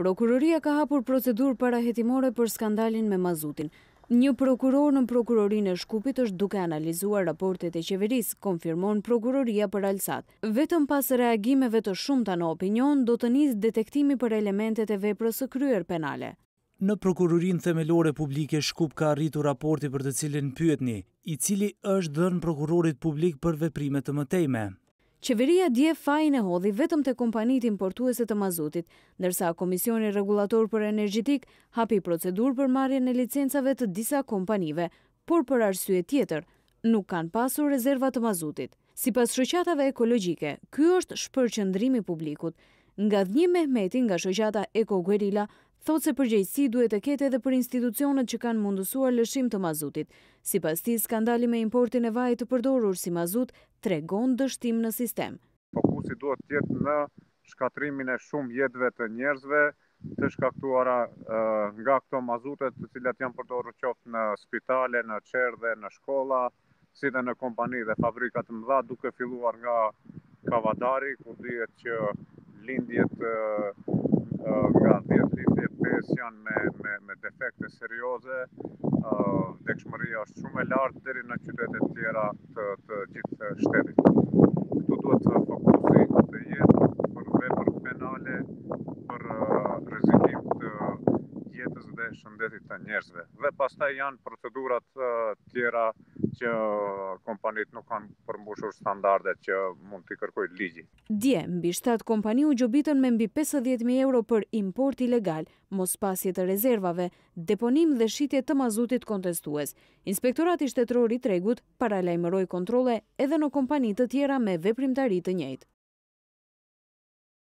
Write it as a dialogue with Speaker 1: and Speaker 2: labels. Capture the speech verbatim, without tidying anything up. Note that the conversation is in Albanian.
Speaker 1: Prokuroria ka hapur procedurë parahetimore për skandalin me mazutin. Një prokuror në Prokurorinë e Shkupit është duke analizuar raportet e qeverisë, konfirmon Prokuroria për Alsat-M. Vetëm pas reagimeve të shumta në opinion, do të nisë detektimi për elementet e veprës së kryer penale.
Speaker 2: Në Prokurorinë Themelore Publike Shkup ka arritur raporti për të cilin pyetni, i cili është dhënë prokurorit publik për veprime të mëtejme.
Speaker 1: Qeveria dje fajin e hodhi vetëm te kompanitë importuese të mazutit, ndërsa Komisioni Rregullator për Energjetik hapi procedurë për marrjen e licencave të disa kompanive, por për arsye tjetër, nuk kanë pasur rezerva të mazutit. Sipas shoqatave ekologjike, ky është shpërqendrimi i publikut. Ngadhnim Mehmeti nga shoqata Eko Guerilla thotë se përgjegjësi duhet të ketë edhe për institucionet që kanë mundësuar lëshim të mazutit. Sipas tij, skandali me importin e vajit të përdorur si mazut tregon dështim në sistem.
Speaker 3: Fokusi duhet të jetë në shkatrimin e shumë jetëve të njerëzve të shkaktuara uh, nga këto mazutet, të cilat janë përdorur qoftë në spitale, në qerdhe, në shkolla, si dhe në kompani dhe fabrika të mëdha, duke filluar nga Kavadari, ku dihet që lindjet uh, nga dhjetë lindje pesë janë me, me, me defekte serioze, uh, vdekshmëria është shumë e lartë deri në qytete të tjera të, të gjithë shtetit. Këtu duhet të fokusi të jetë për vepër penale, për uh, rrezikim të jetës dhe shëndetit të njerëzve. Dhe pastaj janë procedurat uh, tjera që kompanitë nuk kanë përmbushur standardet që mund t'i kërkojë ligji.
Speaker 1: Dje, mbi shtatë kompani u gjobitën me mbi pesëdhjetë mijë euro për import ilegal, mospasje të rezervave, deponim dhe shitje të mazutit kontestues. Inspektorati Shtetëror i Tregut paralajmëroi kontrolle edhe në kompani të tjera me veprimtari të njëjtë.